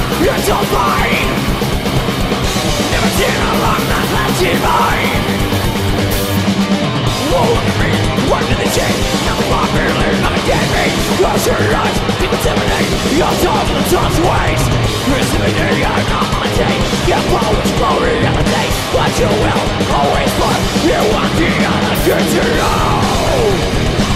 you're so fine. Never seen a long night left divine. Whoa, look at me, what did they change? Now the rock barely, not a dead me. Close your eyes, keep intimidate. You're talking in such ways. Precipitate, I'm not my day. Get forward, slowly, elevate. But you will always find you want the other good to know.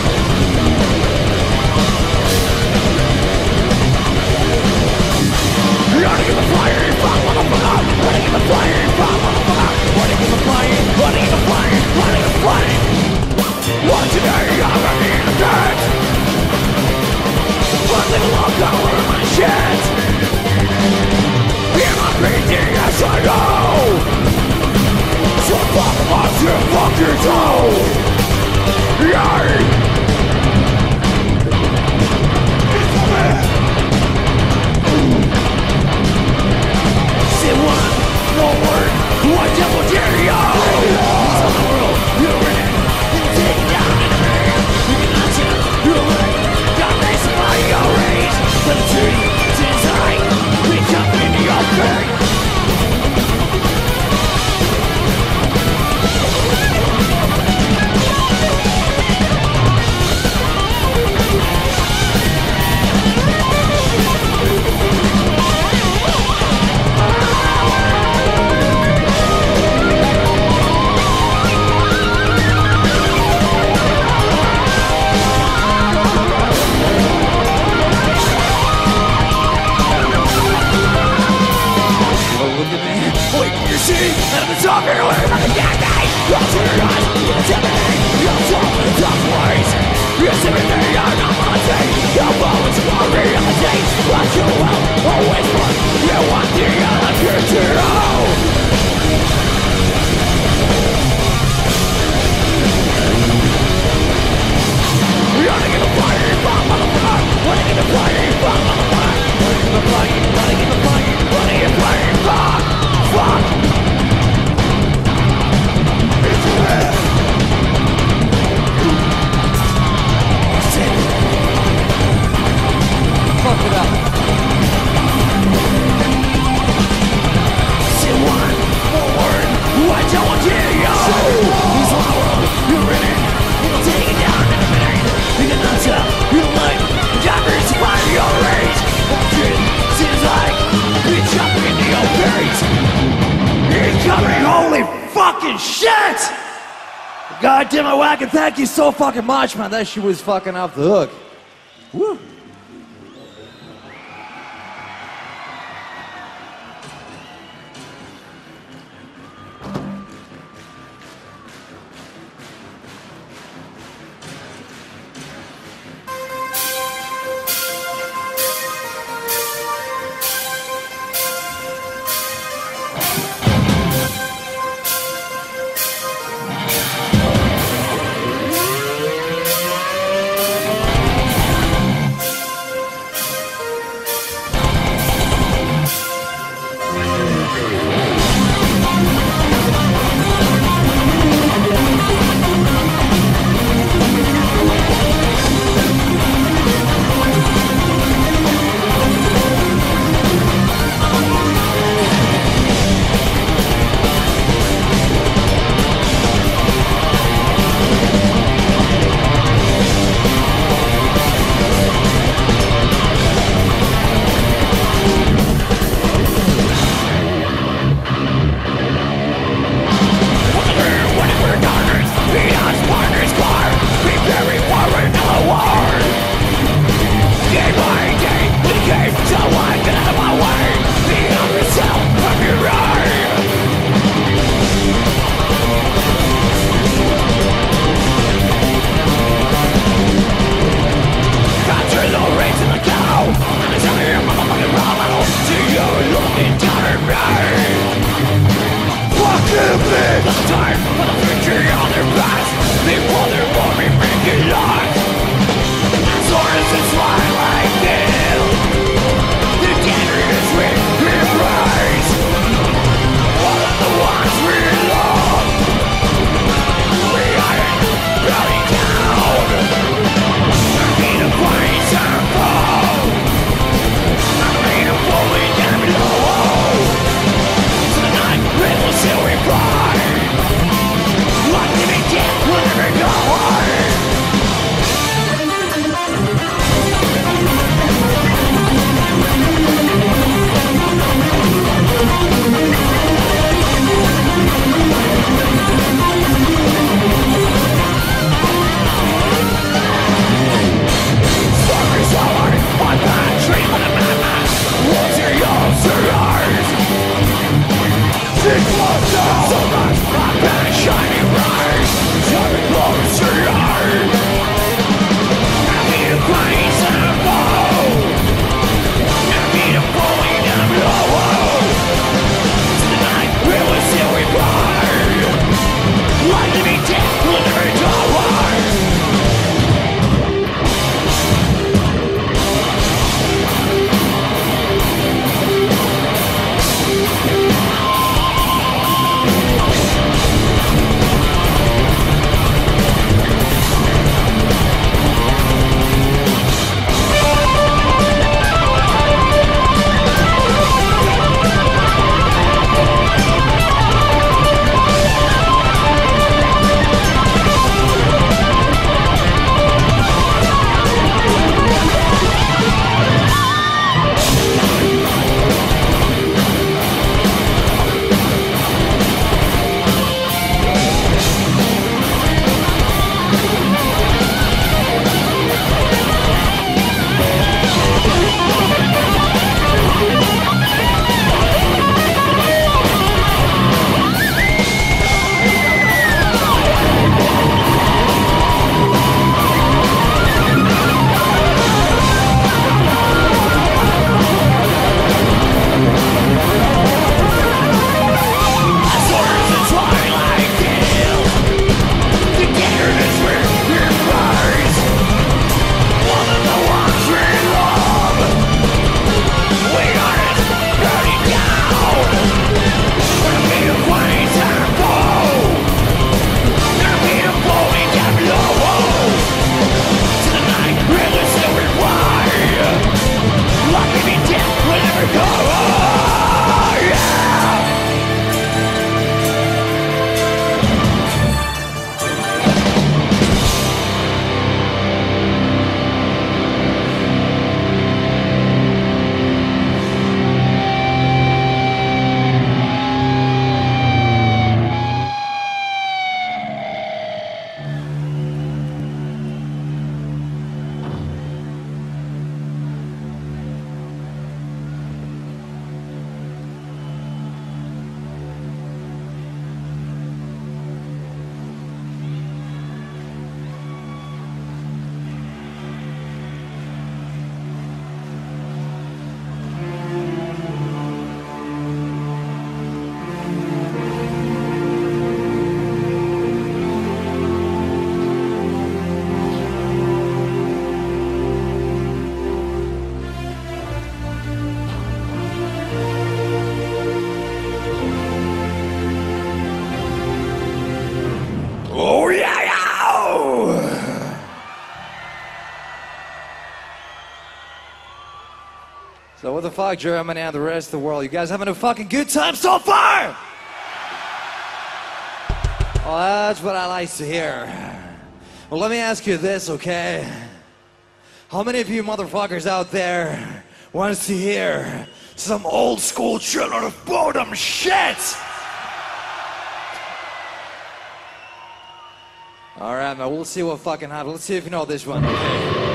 Running in the fire, fuck motherfucker. Running in the fire, fuck motherfucker. Running in the fire, running in the fire, running in the fire. One today, I'm running in the dirt. One thing along, color in my shit. In my PD, yes I know. So fuck off to fuck your toe. Yay! One more word, one devil dare you. He's on the world, you're in it. You're taking down an enemy. You cannot tell, you're right. Got racing by your rage. But the truth is I we jump into your brain. Out of the top here, I'm a dead guy. Close your eyes, you're intimidating. You're talking in tough ways. You're intimidating, you're not my day. You're always worried on the days. But you will always run. You want the other future. Running in the fire, fuck motherfucker. Running in the fire, fuck motherfucker. Running in the fire, running in the fire, running in the fire, fuck, fuck. Fuck it up. Say one more word. I don't want you to go. He's on the world. You're in it. You'll take it down in a minute. You can answer. You like. Jackers by your rage. The truth seems like you're jumping into your face. He's coming. Holy fucking shit! God damn it, Wacken, thank you so fucking much, man. That shit was fucking off the hook. Woo. the fuck, Germany and the rest of the world? You guys having a fucking good time so far? Well, that's what I like to hear. Well, let me ask you this, okay? How many of you motherfuckers out there wants to hear some old school Children of Bodom shit? Alright, man, we'll see what fucking happens. Let's see if you know this one, okay?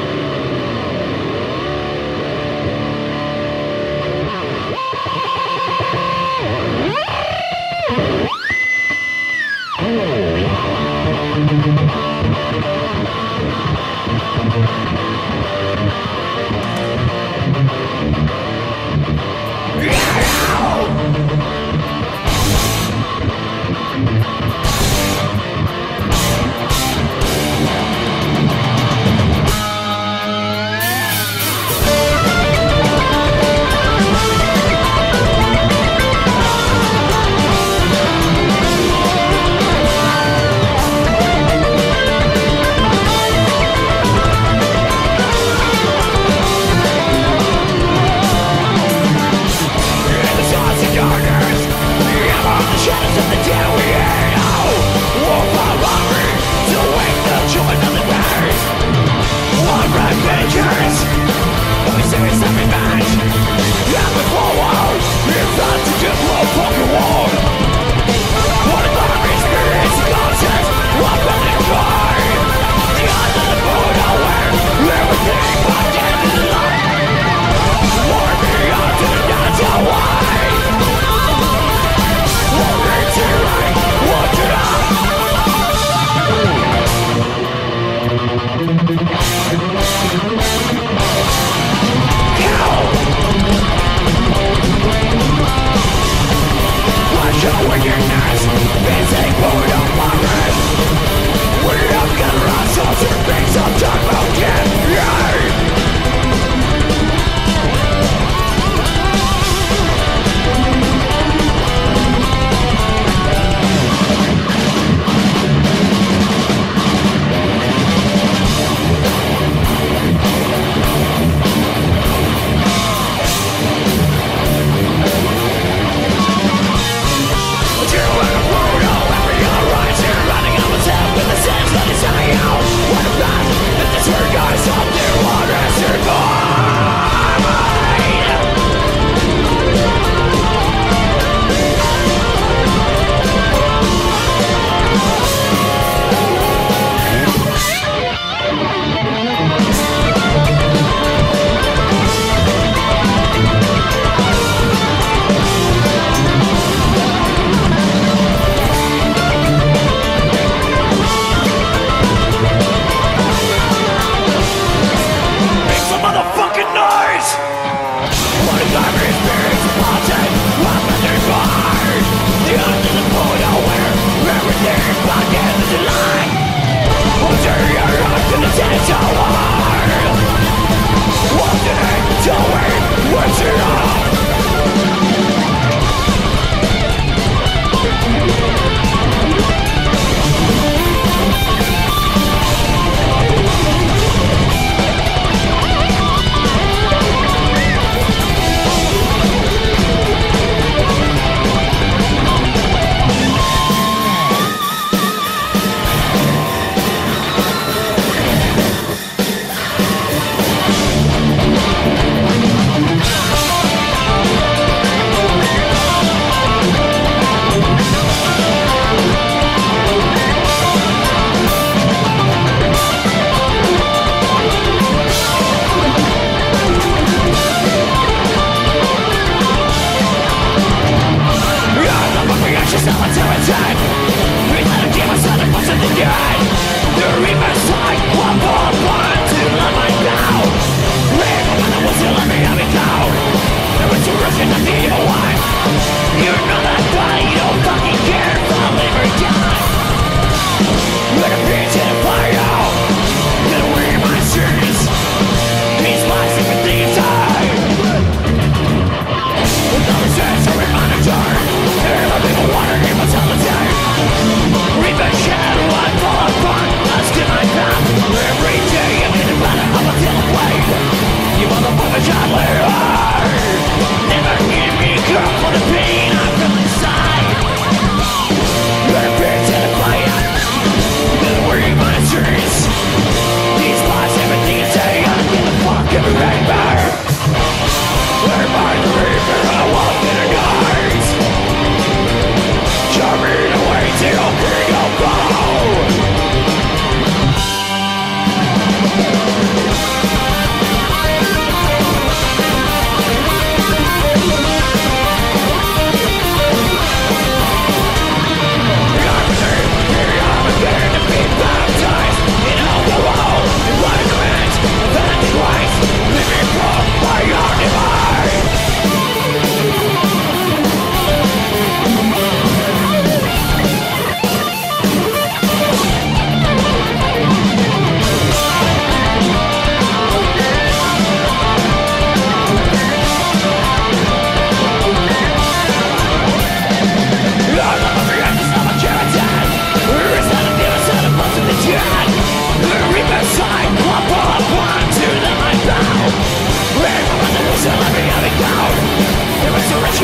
You motherfucker, child,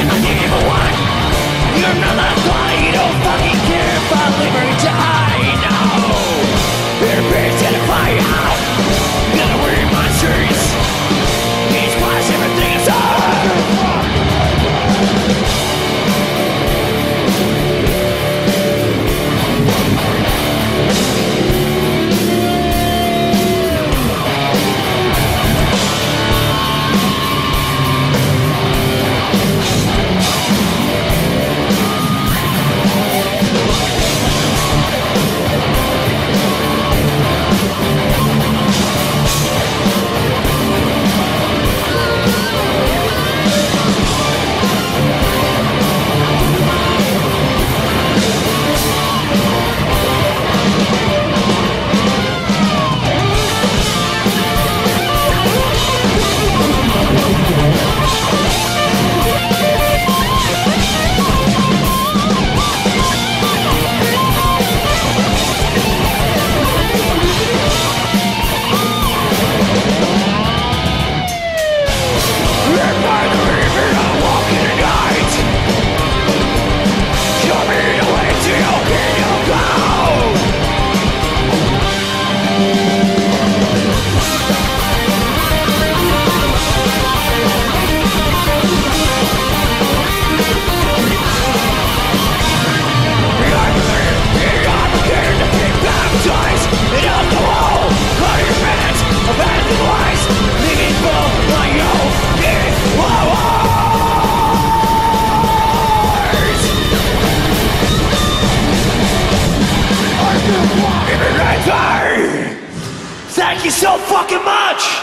I'm the evil one. You're not that guy, you don't fucking care if I live or die. No, your brain's gonna fly out. Gonna wear monsters. He's plus everything is on. Thank you so fucking much!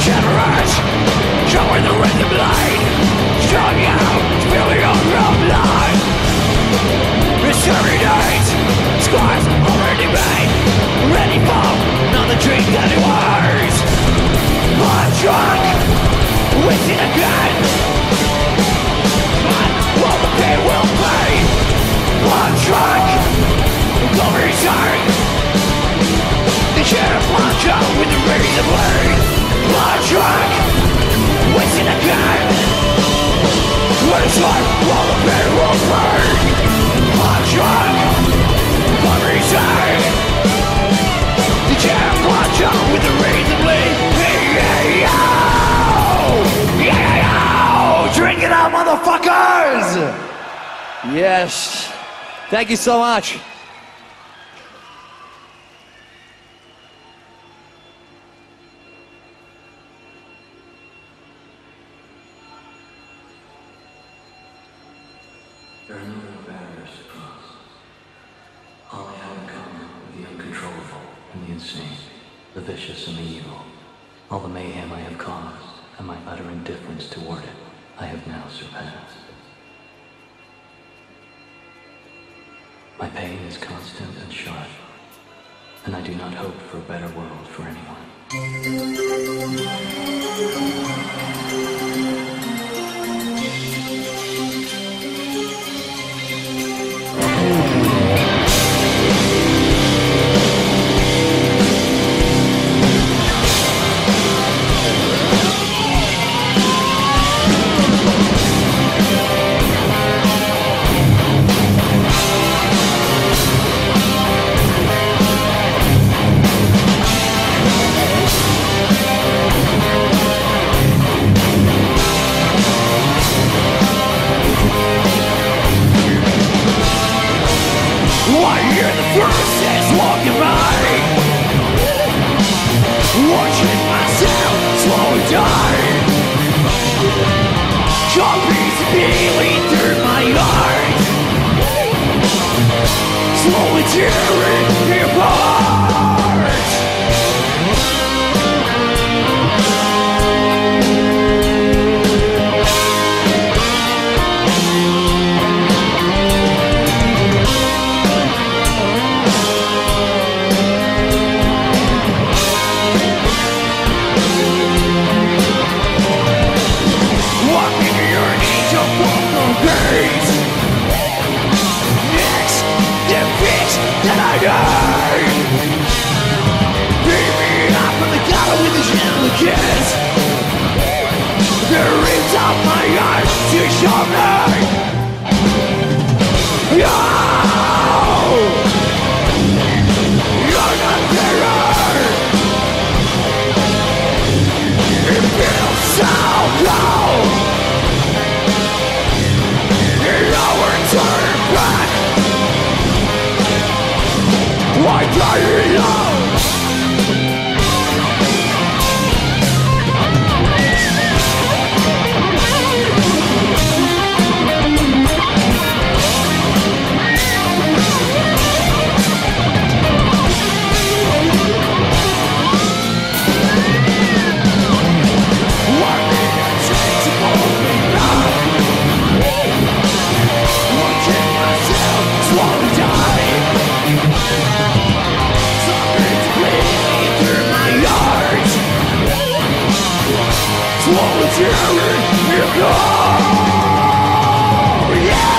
generous, showing the rhythm blade, strung out, spilling on real blood. Mystery night, scars already made, ready for another drink anyways. I'm drunk, wasting again, but what the pain will pay. I'm drunk, glory time, the chair plunge out with the razor blade. I'm drunk, wasting again, when it's like all the pain will pay. I'm drunk, glory time, the chair plunge out with the razor blade. Drink it out, motherfuckers! Yes. Thank you so much. There are no real barriers to cross. All I have in common with the uncontrollable and the insane, the vicious and the evil, all the mayhem I have caused and my utter indifference toward it, I have now surpassed. My pain is constant and sharp, and I do not hope for a better world for anyone. I hear the voices walking by, watching myself slowly die. Zombies peeling through my eyes, slowly tearing me apart. That I died. Pick me up from the gutter with a gentle kiss. The ribs of my eyes to show me. Yo! You're not there. It feels so cold. No return back. Why die alone? What did it take to hold me down? Watching myself slowly die. Something's bleeding through my heart, slowly tearing me apart. Yeah!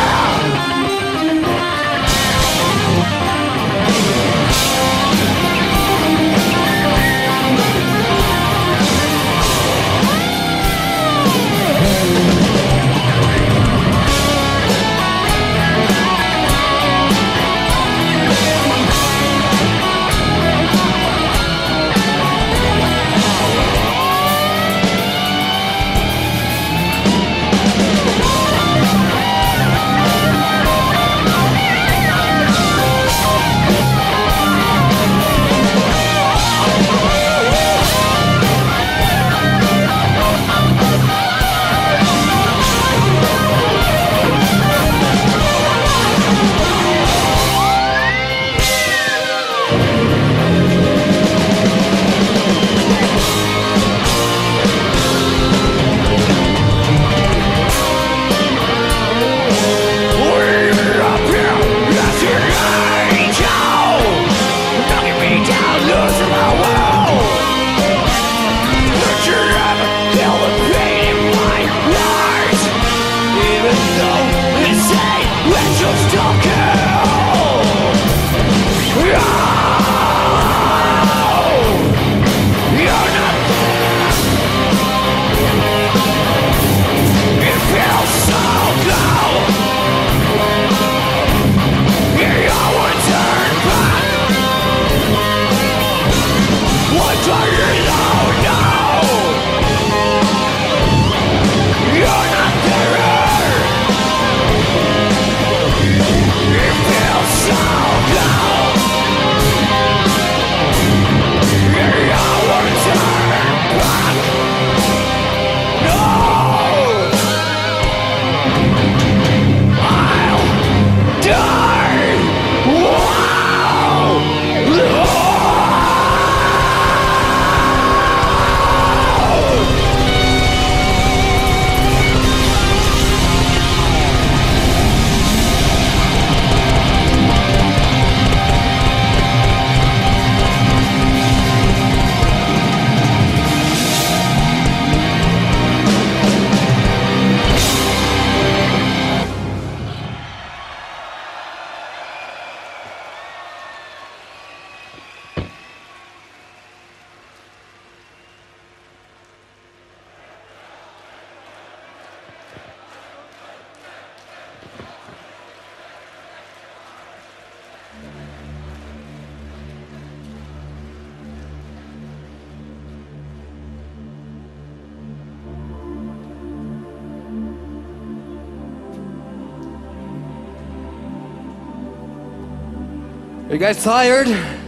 You guys tired?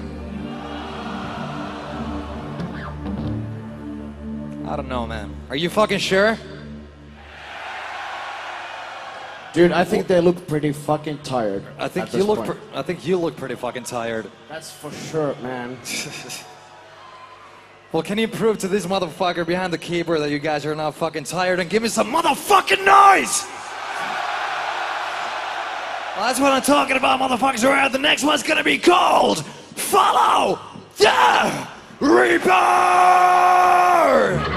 I don't know, man. Are you fucking sure? Dude, I think they look pretty fucking tired. I think you look pretty fucking tired. That's for sure, man. Well, can you prove to this motherfucker behind the keyboard that you guys are not fucking tired and give me some motherfucking noise? Well, that's what I'm talking about, motherfuckers around. The next one's gonna be called Follow the Reaper!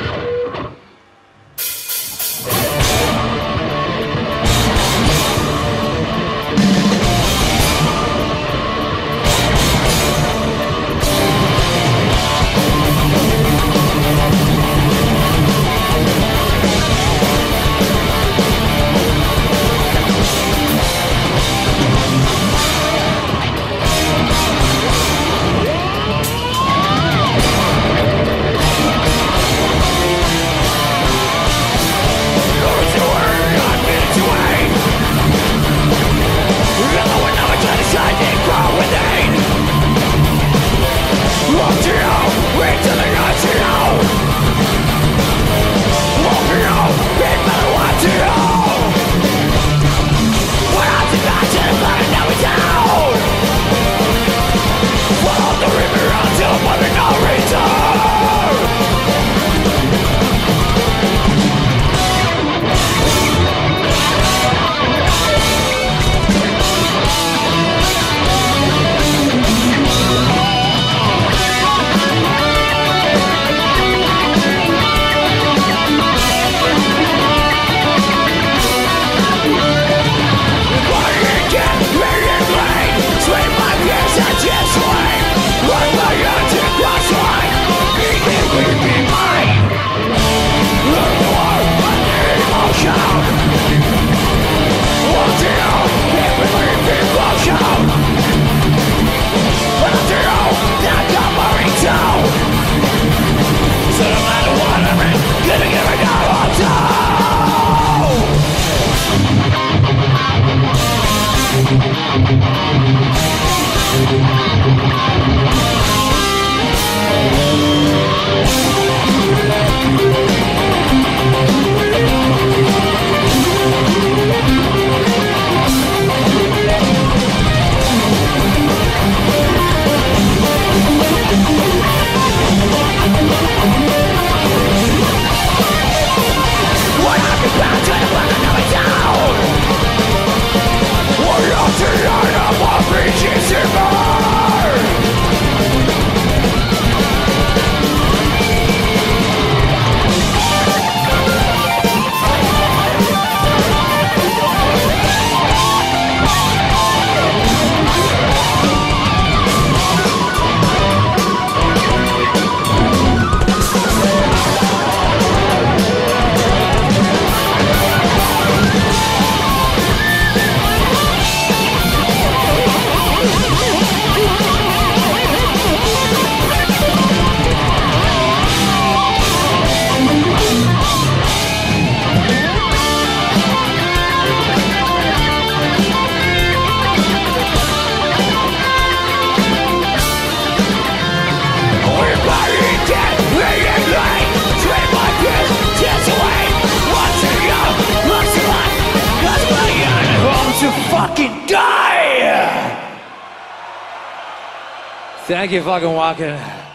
Thank you, fucking Wacken.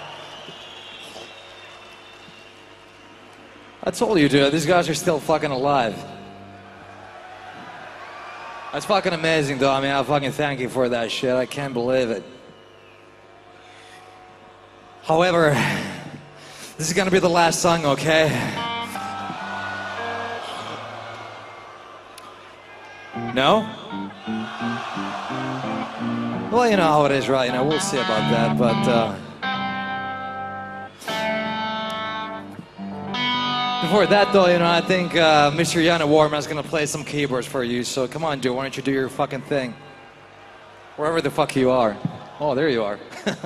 I told you, dude, these guys are still fucking alive. That's fucking amazing, though. I mean, I fucking thank you for that shit. I can't believe it. However, this is gonna be the last song, okay? No? Well, you know how it is, right? You know, we'll see about that, but before that, though, you know, I think Mr. Yana Warman's gonna play some keyboards for you, so come on, dude, why don't you do your fucking thing? Wherever the fuck you are. Oh, there you are.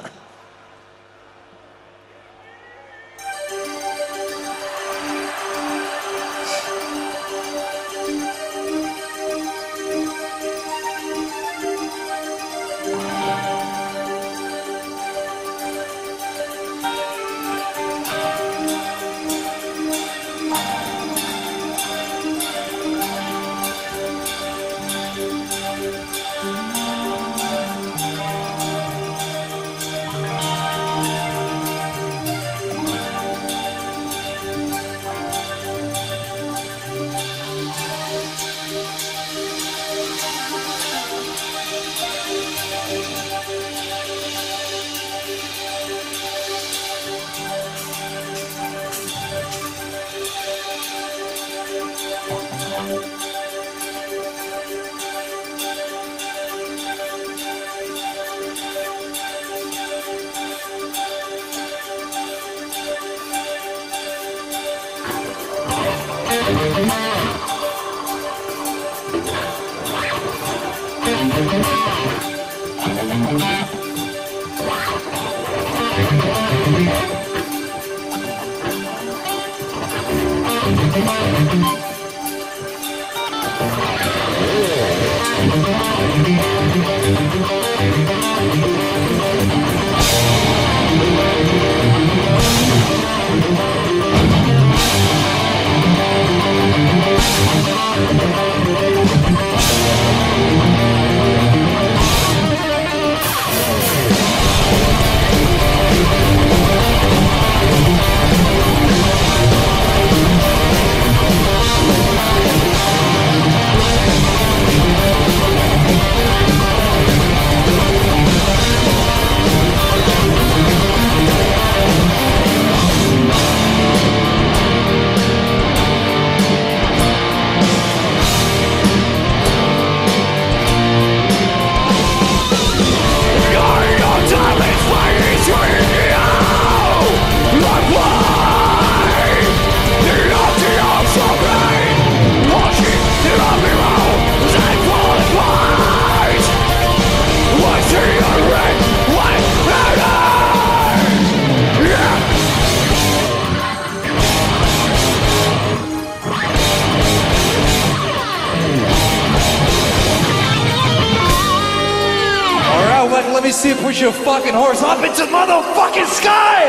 Let me see you push your fucking horse up into motherfucking sky!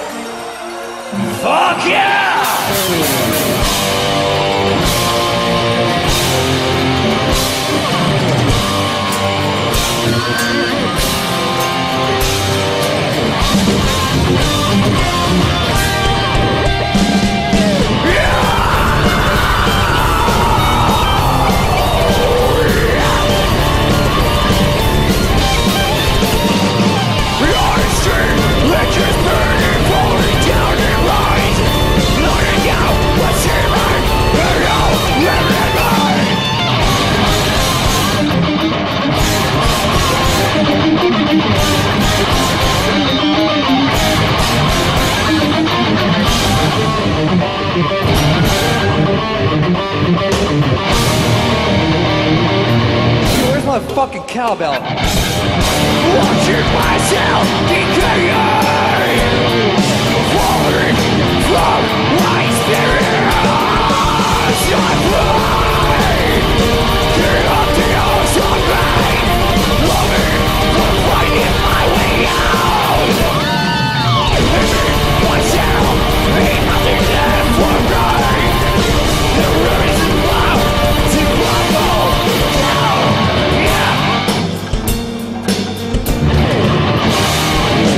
Fuck yeah! Where's my fucking cowbell? Watching myself decay, falling from my spirit. I fly, get up the ocean rain, loving for finding my way out. Myself, ain't nothing left for me. The ruins of love to crumble down. Yeah.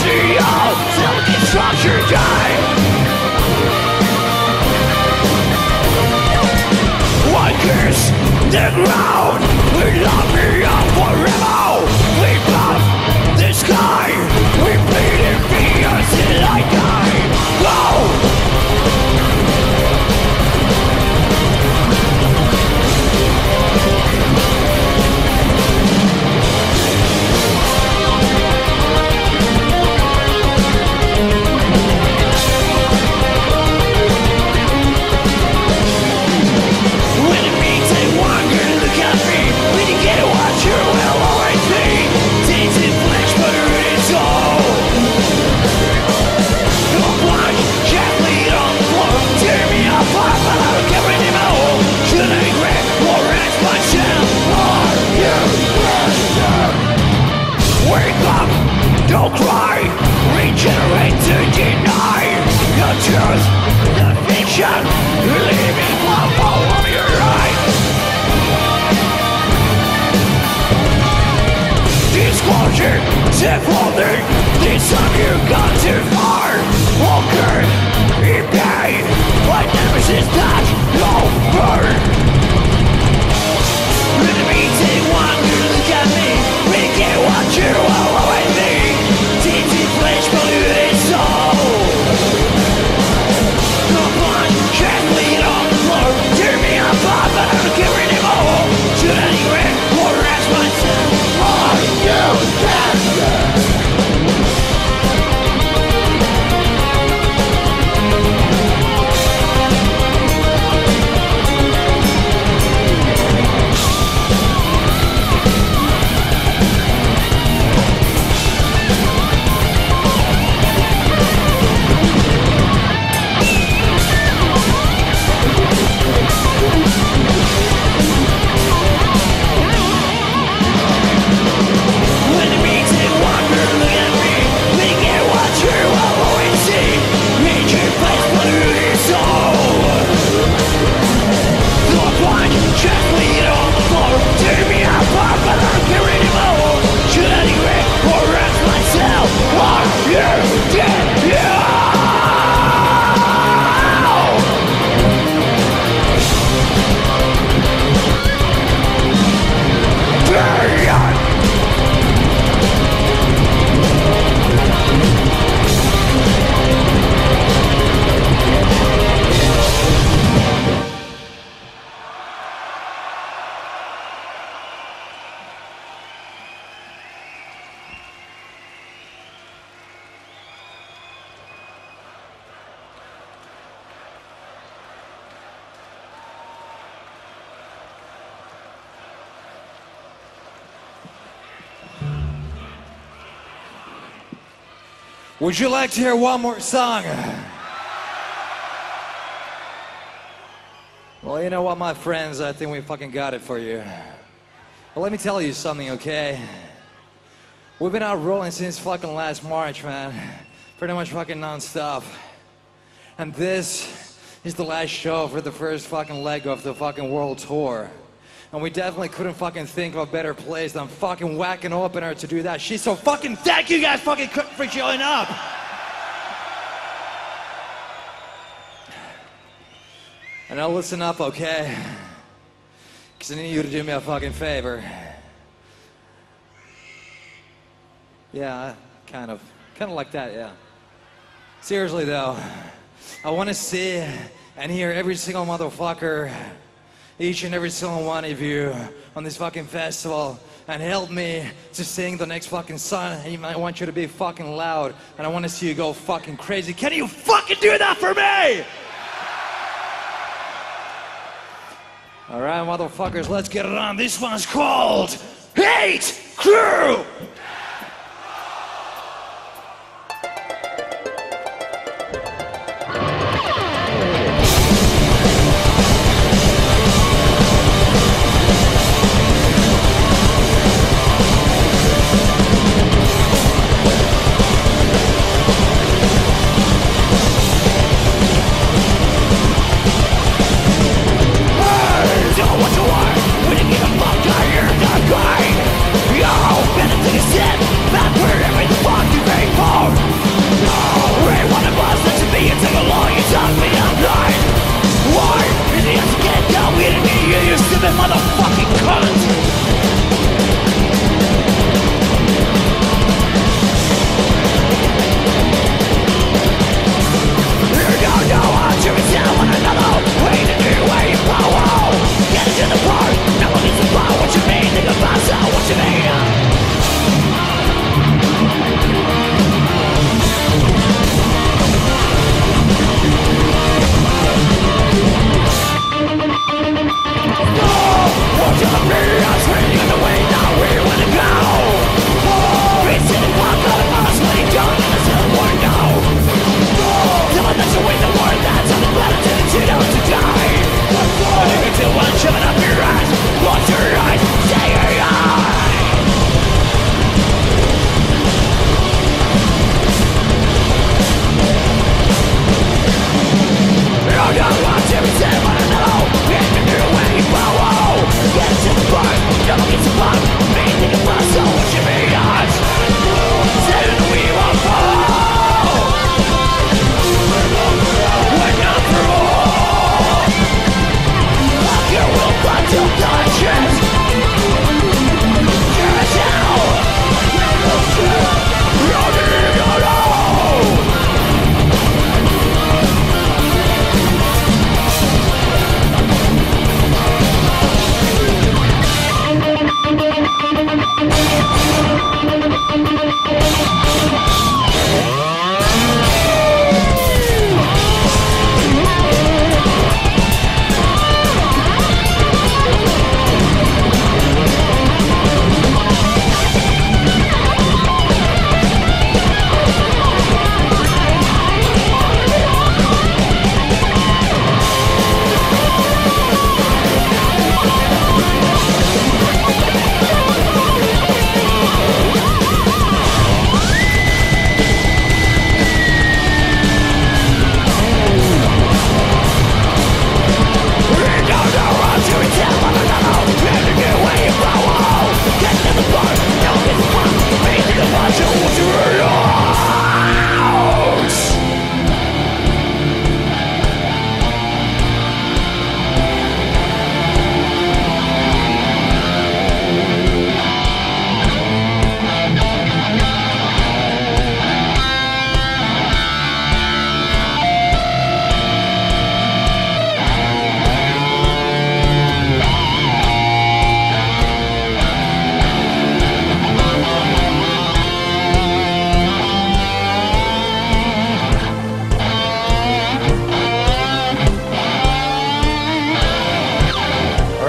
see all self-destruction die. One kiss the ground, we love me up forever. We pop the sky, we bleed in fear till I die. Go! Don't cry, regenerate to deny the truth, the fiction, leaving all of your life. Disclosure, self-loathing, this time you got too far. Walker, in pain, my nemesis that over. Let me take one good look at me, we get what you are always me. Flesh polluted soul. The blood can't bleed on the floor. Tear me apart, but I don't care anymore. Should I regret or ask myself, are you dead? Would you like to hear one more song? Well, you know what, my friends, I think we fucking got it for you. Well, let me tell you something, okay? We've been out rolling since fucking last March, man. Pretty much fucking non-stop. And this is the last show for the first fucking leg of the fucking world tour. And we definitely couldn't fucking think of a better place than fucking Wacken opener to do that shit. So fucking thank you guys fucking for showing up. And now listen up, okay? Because I need you to do me a fucking favor. Yeah, kind of like that, yeah. Seriously though, I want to see and hear every single motherfucker, each and every single one of you on this fucking festival, and help me to sing the next fucking song. And I want you to be fucking loud, and I want to see you go fucking crazy. Can you fucking do that for me? Alright, motherfuckers, let's get it on. This one's called Hate Crew! What you want, when you give a fuck, I hear the cry. Yo, better take a step.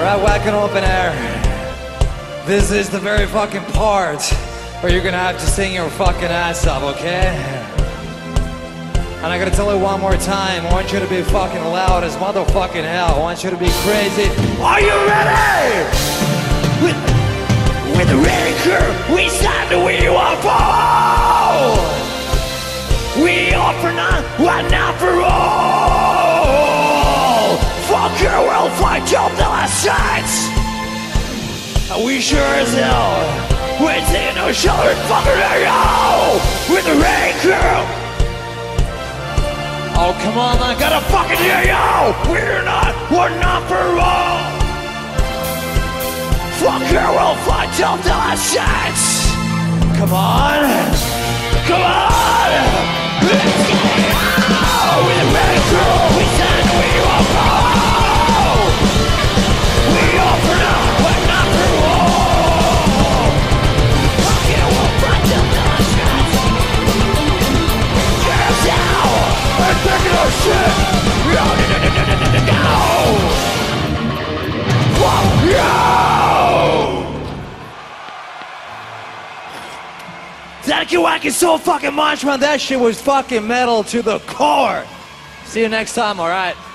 Alright, Wacken Open Air. This is the very fucking part where you're gonna have to sing your fucking ass off, okay? And I gotta tell you one more time, I want you to be fucking loud as motherfucking hell. I want you to be crazy. Are you ready? With the ready crew, we stand and we want for. We are for none, one not for all. Fuck your world, fight till the last chance. And we sure as hell, we ain't taking no shelter, fucking yo. With the ready crew. Oh, come on, I gotta fucking hear you! We're not for all! Fuck your world, fight till the last chance! Come on! Come on! Let's get it out! With a ready crew, we stand and we won't fall! We all for now, but not for all! Fuck your world, fight till the last chance! Get us out! I'm taking our shit! No! Fuck you! Thank you, Wacken, so fucking much, man. That shit was fucking metal to the core. See you next time, alright?